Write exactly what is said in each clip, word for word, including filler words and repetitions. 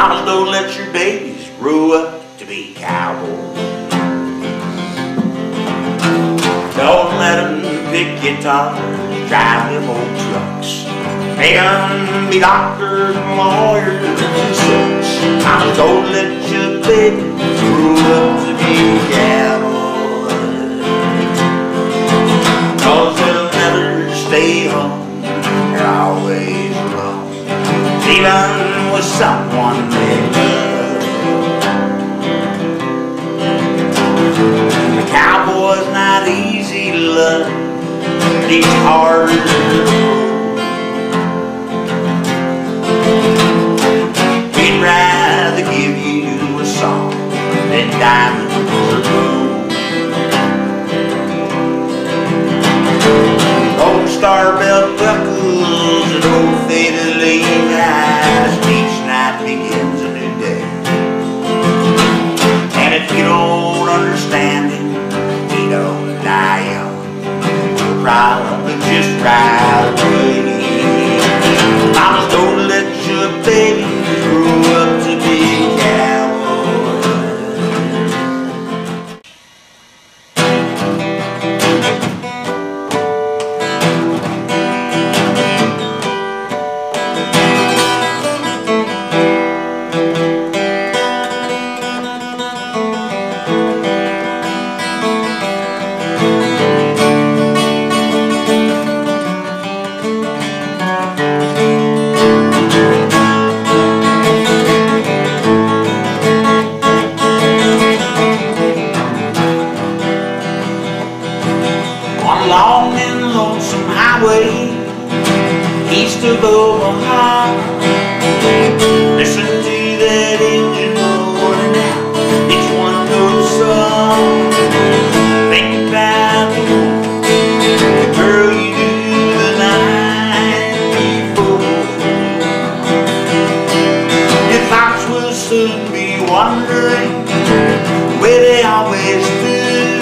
Mamas, don't let your babies grow up to be cowboys. Don't let them pick guitars, drive them old trucks. Make them be doctors and lawyers and such. Mamas, don't let your babies grow up to be cowboys. Cause they'll never stay home, they're always alone, even with someone they love. The cowboy's not easy to love, but he's hard to hold. He'd rather give you a song than diamonds or gold. Old star belt buckles and old faded lane eyes. Each night begins a new day. And if you don't understand him, he don't die young. He'll probably just ride away. Mamas, don't let your babies grow up to be cowboys. On a long and lonesome highway east of Omaha, listen to that engine roaring out each one note song. Think about the girl you knew the night before. Your thoughts will soon be wandering where they always do.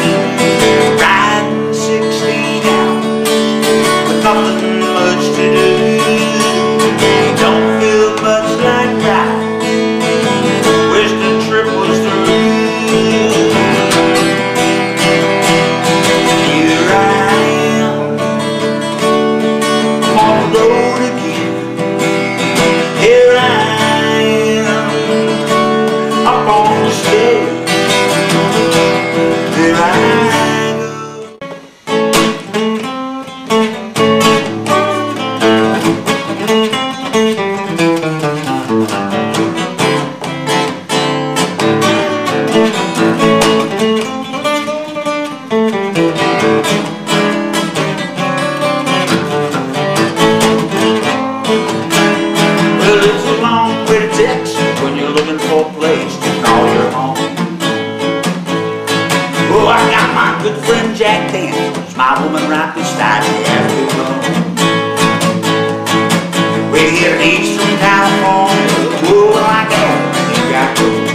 Nothing much to do. Don't feel much like that. Wish the trip was through. Here I am on the road again. Here I am up on the stage. Here I am. Well, it's a long way to Texas when you're looking for a place to call your home. Oh, I got my good friend Jack Daniels, my woman right beside me as we roam. We're here in Eastern California, oh, like everything got gold.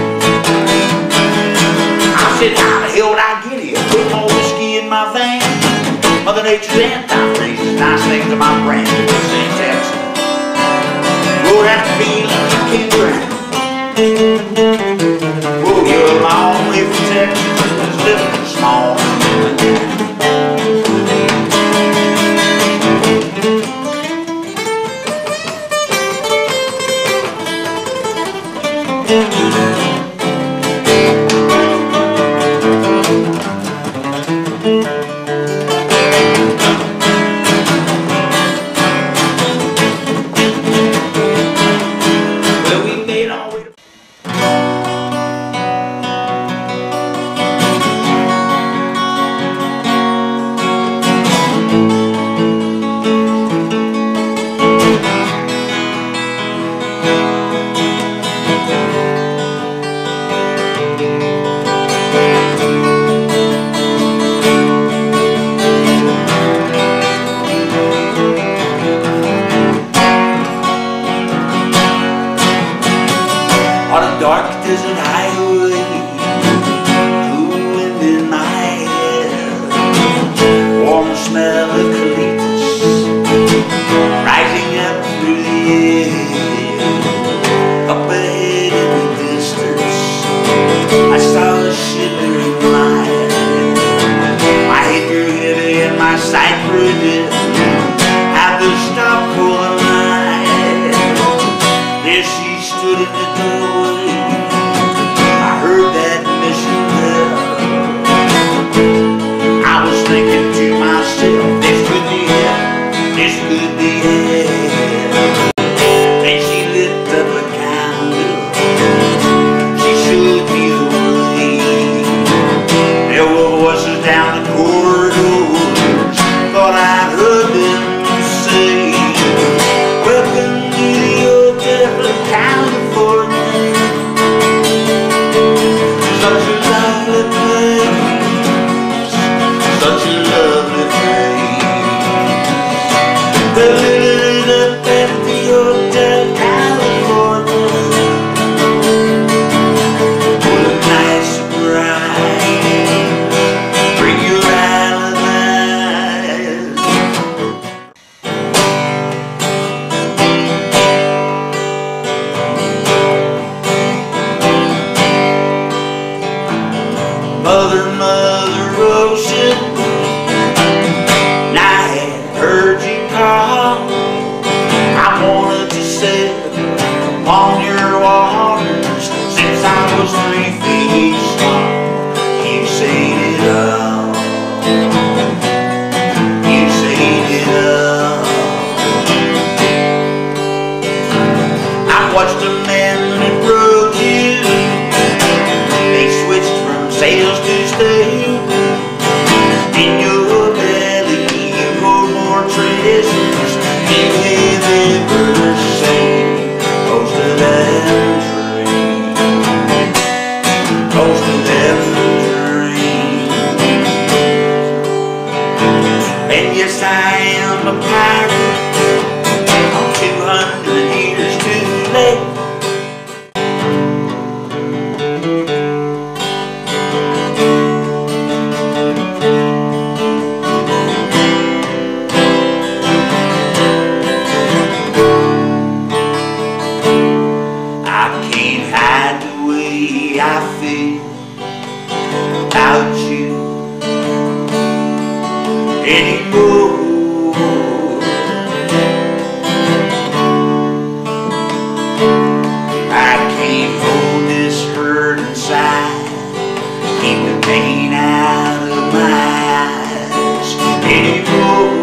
I said, how the hell did I get here? Put more whiskey in my vein. Mother Nature's anti-freeze, nice things to my brain. Say Texas. Oh, that feeling you can drown. Oh, you're a long way from Texas, living in a small town. On a dark desert highway, cool wind in my hair, warm smell of eucalyptus rising up through the air. Up ahead passed away. I heard that mission bell. I was thinking to myself, this could be it, this could be it. Then she lit up a candle, she showed me the way. There were voices down the corridors, thought I'd heard them say, welcome to the Hotel California. Such a lovely place, such a lovely place. The living up at the Hotel California was a nice surprise. Bring your alibis. Mother, Mother Ocean, I had heard you call. I wanted to sail upon your waters since I was three feet small. You said it all, you said it all. I watched a man that rode you. They switched from sails to stay. In your belly you hold more treasures than we've ever seen. Coast of that dream, coast of that dream. And yes, I am a pirate on two hundred years too late. I can't hide the way I feel about you anymore. I can't hold this hurt inside, keep the pain out of my eyes anymore.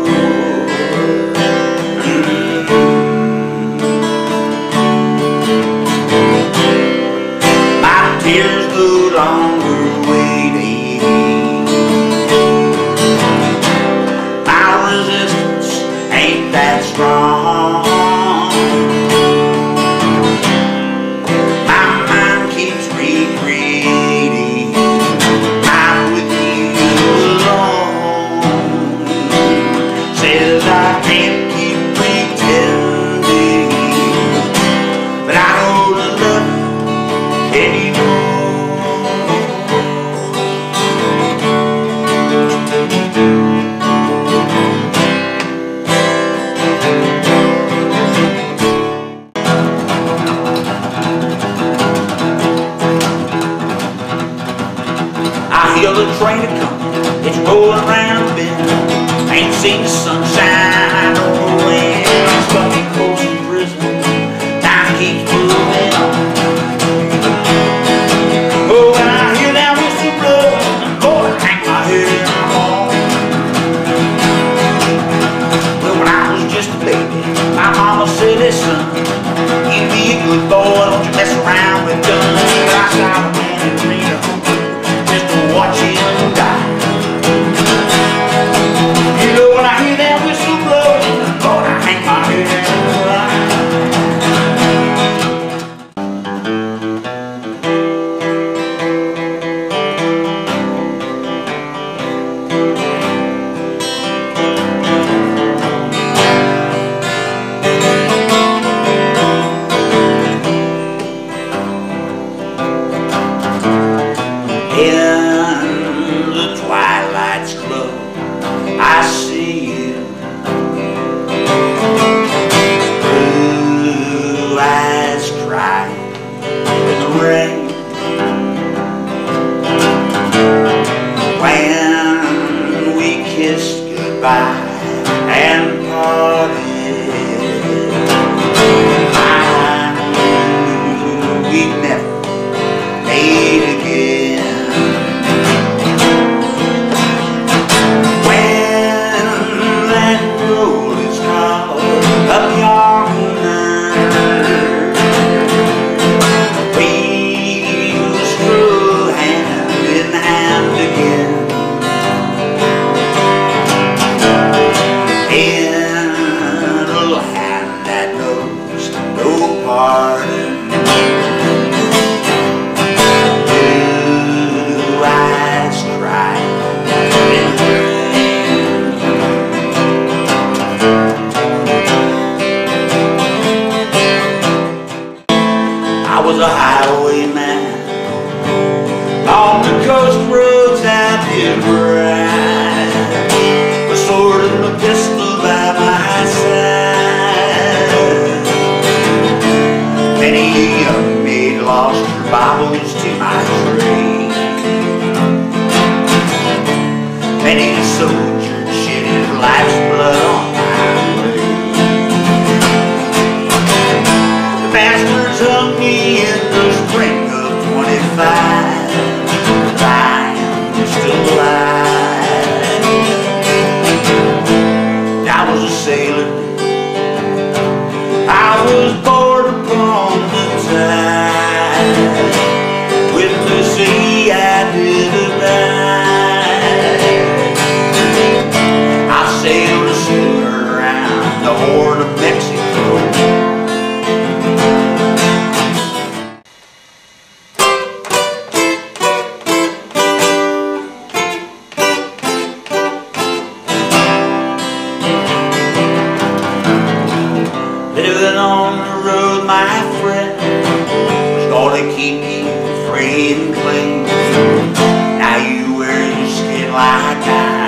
My tears no longer waiting. My resistance ain't that strong. My mind keeps recreating I'm with you alone. Says I can't keep pretending, but I don't love you anymore. I hear the train a-comin', it's rolling around the bend. Ain't seen the sunshine or the rain. I'm stuck in Folsom Prison, time keeps moving on. Oh, when I hear that whistle blow, Lord, I hang my head in the wall. Well, when I was just a baby, my mama said, listen, you be a good boy, don't you mess around with guns. I shot a man in Reno just to watch him die. You know, when I hear that whistle blow, Lord, I hang my head in the line. pardon. Blue eyes cry in the rain. I was a highwayman on the coast roads I did ride, a sword and a pistol by my side. Many a young maid lost her Bibles to my trade. Many a soldier shed his life's blood on my way. The bastards hung me in the spring of twenty-five. Still alive. I was a sailor, I was born upon the tide. With the sea I did abide. I sailed a schooner around the Horn of Mexico. Living on the road, my friend, was gonna keep you free and clean. Now you wear your skin like I